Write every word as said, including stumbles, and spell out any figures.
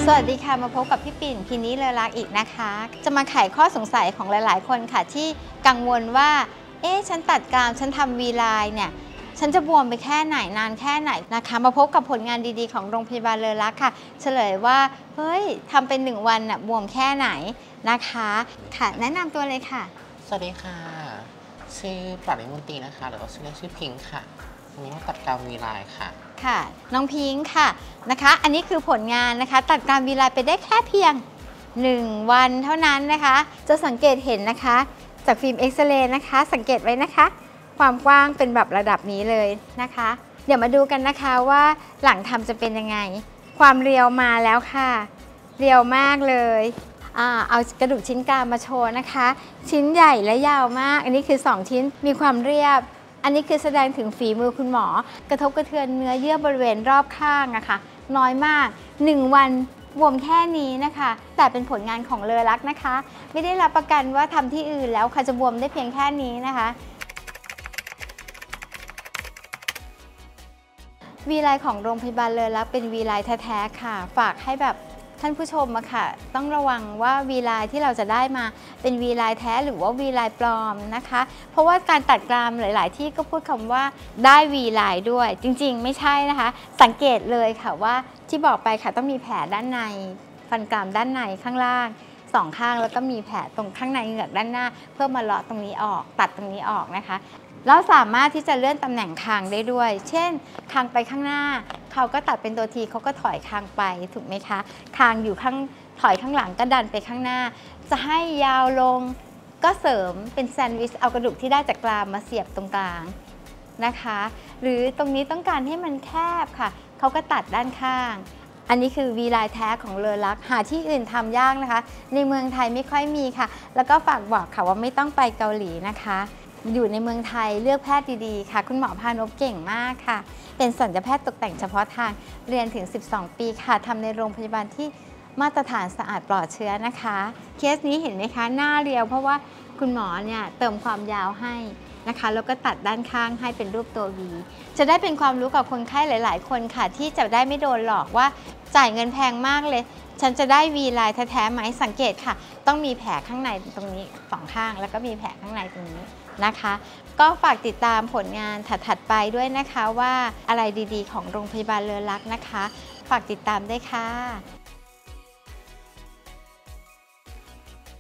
สวัสดีค่ะมาพบกับพี่ปิ่นพินิเลอรักอีกนะคะจะมาไขข้อสงสัยของหลายๆคนค่ะที่กังวลว่าเอ๊ะฉันตัดกรามฉันทำวีไลน์เนี่ยฉันจะบวมไปแค่ไหนนานแค่ไหนนะคะมาพบกับผลงานดีๆของโรงพยาบาลเลอรักค่ะเฉลยว่าเฮ้ยทำเป็นหนึ่งวันน่ะบวมแค่ไหนนะคะค่ะแนะนำตัวเลยค่ะสวัสดีค่ะชื่อปราณิมนตรีนะคะหรือว่าชื่อเล่นชื่อพิงค์ค่ะวันนี้มาตัดกรามวีไลน์ค่ะค่ะน้องพิงค์ค่ะนะคะอันนี้คือผลงานนะคะตัดกรามวีไลน์ไปได้แค่เพียงหนึ่งวันเท่านั้นนะคะจะสังเกตเห็นนะคะจากฟิล์มเอ็กซเรย์นะคะสังเกตไว้นะคะความกว้างเป็นแบบระดับนี้เลยนะคะเดี๋ยวมาดูกันนะคะว่าหลังทำจะเป็นยังไงความเรียวมาแล้วค่ะเรียวมากเลยอ่าเอากระดูกชิ้นกรามมาโชว์นะคะชิ้นใหญ่และยาวมากอันนี้คือสองชิ้นมีความเรียบอันนี้คือแสดงถึงฝีมือคุณหมอกระทบกระเทือนเนื้อเยื่อบริเวณรอบข้างอะค่ะน้อยมากหนึ่งวันบวมแค่นี้นะคะแต่เป็นผลงานของเลอรักนะคะไม่ได้รับประกันว่าทำที่อื่นแล้วค่ะจะบวมได้เพียงแค่นี้นะคะวีไลน์ของโรงพยาบาลเลอรักเป็นวีไลน์แท้ๆค่ะฝากให้แบบท่านผู้ชมอะค่ะต้องระวังว่าวีไลน์ที่เราจะได้มาเป็นวีไลน์แท้หรือว่าวีไลน์ปลอมนะคะเพราะว่าการตัดกรามหลายๆที่ก็พูดคำว่าได้วีไลน์ด้วยจริงๆไม่ใช่นะคะสังเกตเลยค่ะว่าที่บอกไปค่ะต้องมีแผลด้านในฟันกรามด้านในข้างล่างสองข้างแล้วก็มีแผลตรงข้างในเหงือกด้านหน้าเพื่อมาเลาะตรงนี้ออกตัดตรงนี้ออกนะคะแล้วสามารถที่จะเลื่อนตำแหน่งคางได้ด้วยเช่นคางไปข้างหน้าเขาก็ตัดเป็นตัวทีเขาก็ถอยคางไปถูกไหมคะคางอยู่ข้างถอยข้างหลังก็ดันไปข้างหน้าจะให้ยาวลงก็เสริมเป็นแซนด์วิชเอากระดูกที่ได้จากกรามมาเสียบตรงกลางนะคะหรือตรงนี้ต้องการให้มันแคบค่ะเขาก็ตัดด้านข้างอันนี้คือวีไลน์แท้ของเลอรักหาที่อื่นทำยากนะคะในเมืองไทยไม่ค่อยมีค่ะแล้วก็ฝากบอกค่ะว่าไม่ต้องไปเกาหลีนะคะอยู่ในเมืองไทยเลือกแพทย์ดีๆค่ะคุณหมอพานพเก่งมากค่ะเป็นศัลยแพทย์ตกแต่งเฉพาะทางเรียนถึงสิบสองปีค่ะทำในโรงพยาบาลที่มาตรฐานสะอาดปลอดเชื้อนะคะเคสนี้เห็นไหมคะหน้าเรียวเพราะว่าคุณหมอเนี่ยเติมความยาวให้นะคะแล้วก็ตัดด้านข้างให้เป็นรูปตัว วี จะได้เป็นความรู้กับคนไข้หลายๆคนค่ะที่จะได้ไม่โดนหลอกว่าจ่ายเงินแพงมากเลยฉันจะได้วีไลน์แท้ๆไหมสังเกตค่ะต้องมีแผลข้างในตรงนี้สองข้างแล้วก็มีแผลข้างในตรงนี้นะคะก็ฝากติดตามผลงานถัดๆไปด้วยนะคะว่าอะไรดีๆของโรงพยาบาลเลอรักนะคะฝากติดตามด้วยค่ะ